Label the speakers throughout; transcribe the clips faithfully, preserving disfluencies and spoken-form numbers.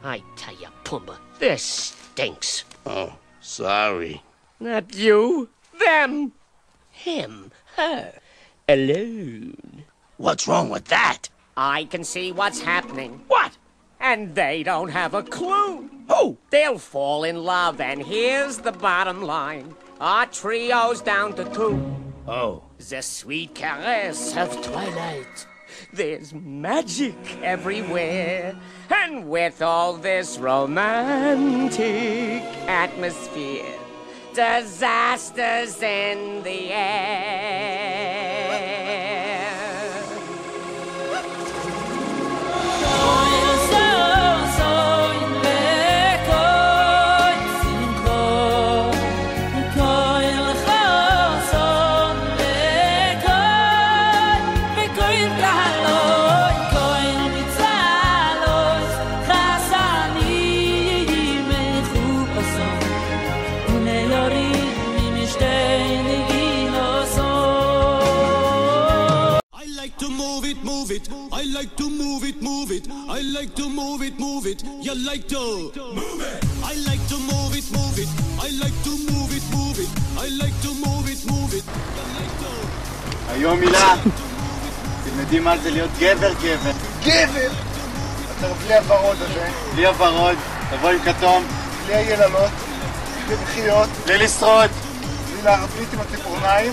Speaker 1: I tell you, Pumbaa, this stinks.
Speaker 2: Oh, sorry.
Speaker 1: Not you. Them. Him. Her. Alone.
Speaker 2: What's wrong with that?
Speaker 1: I can see what's happening.
Speaker 2: What?
Speaker 1: And they don't have a clue.
Speaker 2: Who?
Speaker 1: They'll fall in love, and here's the bottom line. Our trio's down to two.
Speaker 2: Oh.
Speaker 1: The sweet caress of twilight. There's magic everywhere. And with all this romantic atmosphere, disasters in the air.
Speaker 3: I like to move it, move it. I like to move it, move it. You like to move it. I like to move it, move it. I like to move it, move it. I like to move it, move it. You like to.
Speaker 4: היום מילה, תלמדי מה זה להיות גבר גבר. גבר! אתה בלי הוורוד הזה. בלי הוורוד, תבוא עם כתום. בלי היללות, בלי בחיות. בלי לשרוד. בלי להרביט עם הציפורניים.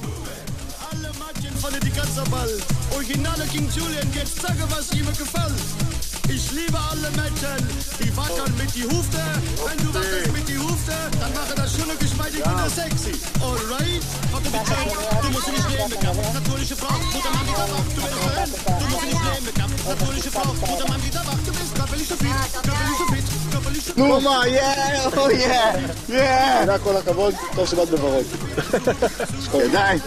Speaker 3: Originale King Julian, jetzt sage, was ihm gefällt. Ich liebe alle Mädchen, die wackeln mit die Hufte. Wenn du wackelst mit die Hufte, dann mache das schöne geschmeidig und sexy. Alright? Warte bitte, du musst nicht nehmen, natürliche Frau, Mutter Mann, die da wach, du bist drin. Du musst nicht nehmen, natürliche Frau, Mutter Mann, die da wach, du bist körperlich so fit, körperlich so fit, körperlich so fit.
Speaker 4: נו מה, yeah, oh yeah, yeah. תודה, כל הכבוד, טוב שבאת בוורוד. ידיים.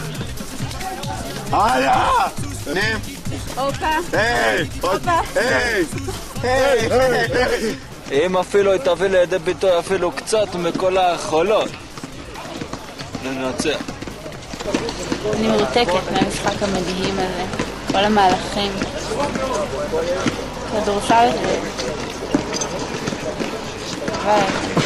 Speaker 4: הלאה! נים!
Speaker 5: אופה!
Speaker 4: היי! אופה! היי! היי! היי!
Speaker 6: אם אפילו היא תביא לידי ביטוי אפילו קצת מכל היכולות, ננצח.
Speaker 5: אני מרותקת מהמשחק המדהים הזה, כל המהלכים. כדורסל זה... ביי.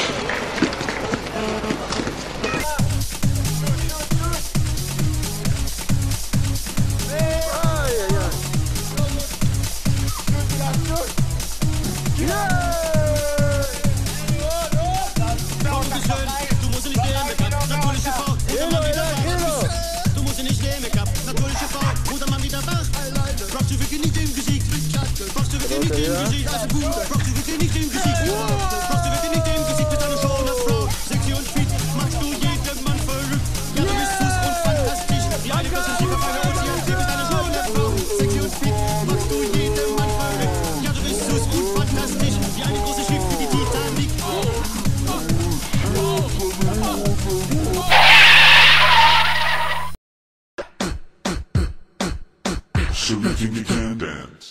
Speaker 7: So you think you can dance?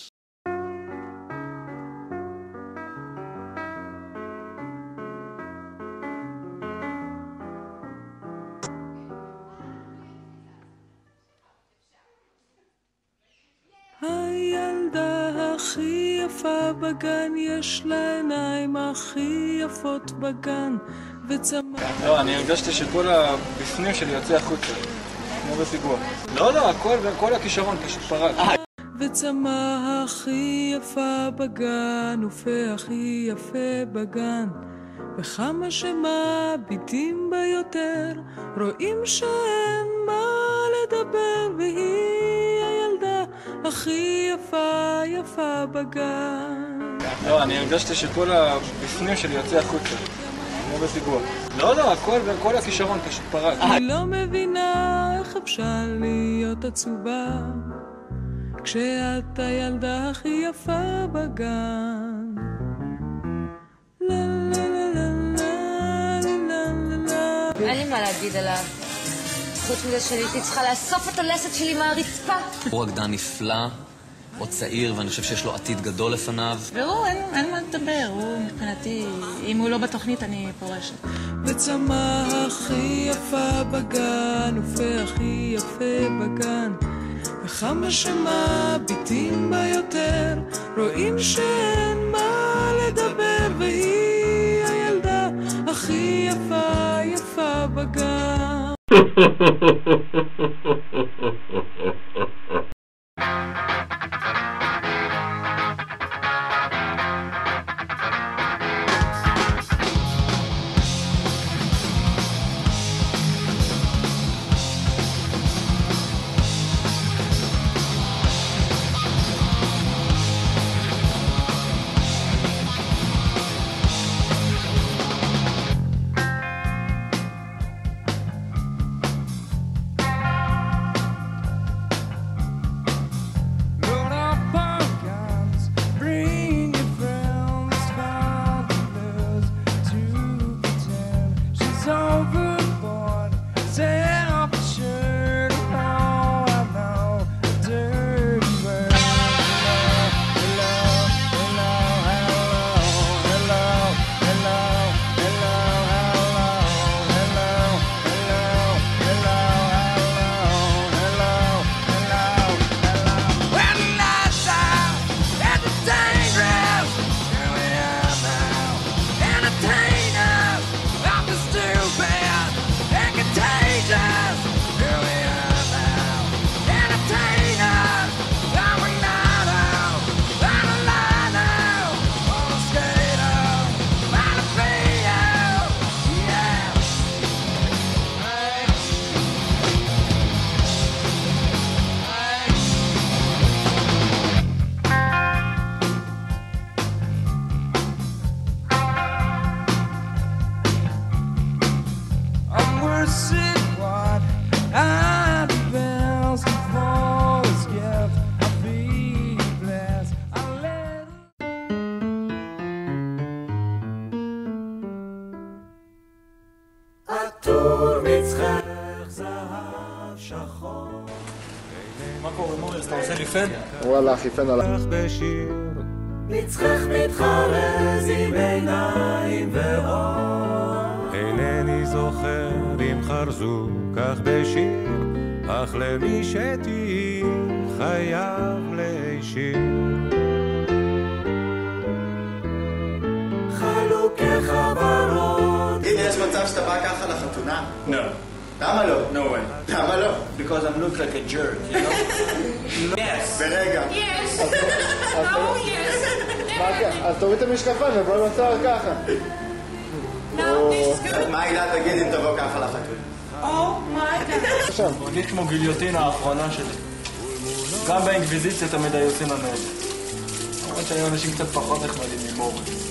Speaker 8: הילדה הכי יפה בגן, יש לה עיניים הכי יפות בגן, וצמח...
Speaker 6: לא, אני הרגשתי שכל הבפנים שלי יוצא החוצה, כמו בפיגוע. לא, לא, כל הכישרון פשוט פרק.
Speaker 8: וצמח הכי יפה בגן, ופה הכי יפה בגן, וכמה שמביטים בה יותר, רואים שאין מה לדבר, והיא הילדה הכי יפה יפה בגן.
Speaker 6: לא, אני הרגשתי שכל הבפנים שלי יוצא החוצה, כמו בפיגוע. לא, לא, כל הכישרון פשוט פרק.
Speaker 8: אני לא מבינה איך אפשר להיות עצובה, כשאת הילדה הכי יפה בגן.
Speaker 9: אין לי מה להגיד עליו. חוץ מזה שהייתי צריכה לאסוף את הלסת שלי מהרצפה.
Speaker 10: הוא רקדן נפלא, הוא צעיר, ואני חושב שיש לו עתיד גדול לפניו.
Speaker 11: והוא, אין, אין מה לדבר, הוא מבחינתי, אם הוא לא בתוכנית אני פורשת.
Speaker 8: וצמח הכי יפה בגן, ופה הכי יפה בגן, וכמה שמביטים בה יותר, רואים שאין מה לדבר.
Speaker 6: מה קורה מוריס? אתה עושה לי פן?
Speaker 4: וואלה, אחי פן עליו.
Speaker 12: מצחך מתחרז עם עיניים ואור.
Speaker 13: אינני זוכר אם חרזו כך בשיר, אך למי שתהי חייב להישיר.
Speaker 12: חלוקי חברות.
Speaker 4: תגיד, יש מצב שאתה בא ככה לחתונה?
Speaker 6: No.
Speaker 4: למה לא?
Speaker 6: No way.
Speaker 4: למה לא?
Speaker 6: Because I'm look like a jerk, you know? Yes.
Speaker 4: ברגע.
Speaker 12: Yes. No, yes.
Speaker 4: אז תוריד את המשקפיים ובוא נוצר ככה.
Speaker 12: No, this is good.
Speaker 4: מה הילה תגיד אם תבוא ככה לחתונה?
Speaker 12: Oh my God.
Speaker 6: אני כמו גיליוטינה האחרונה שלי. גם באינקוויזיציה תמיד היו עושים לנו את זה. למרות שהיו אנשים קצת פחות נחמדים ממוריס.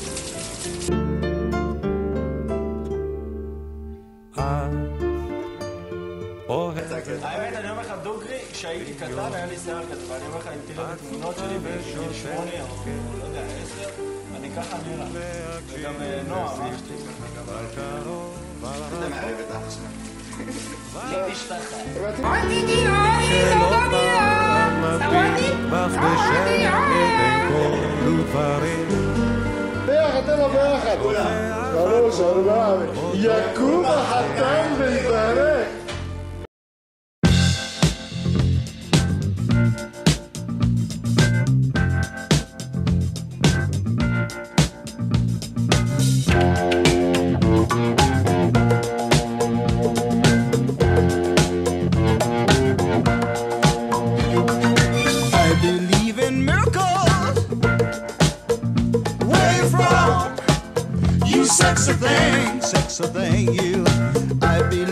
Speaker 6: האמת, אני אומר לך דוגרי, כשהייתי קטן היה לי שיער כזה, ואני אומר לך, אם תראה בתמונות שלי בגיל שמונה או לא יודע, עשר, אני ככה נראה. וגם נועה, מה יש לי?
Speaker 4: אתה מערב את אח שלך.
Speaker 6: לי תשתחה.
Speaker 12: אודי, אודי, אודי, אודי,
Speaker 4: ביחד, תן לו ביחד. שלוש, ארבע, יקום החתן ויברך.
Speaker 3: Sex a thing, sex a thing, you. I believe.